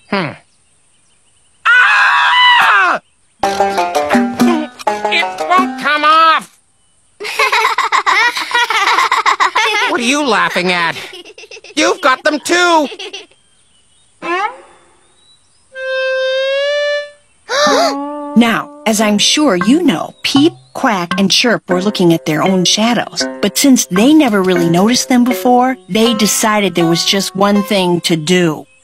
Ah! It won't come off! What are you laughing at? You've got them too! Now, as I'm sure you know, Peep, Quack, and Chirp were looking at their own shadows. But since they never really noticed them before, they decided there was just one thing to do.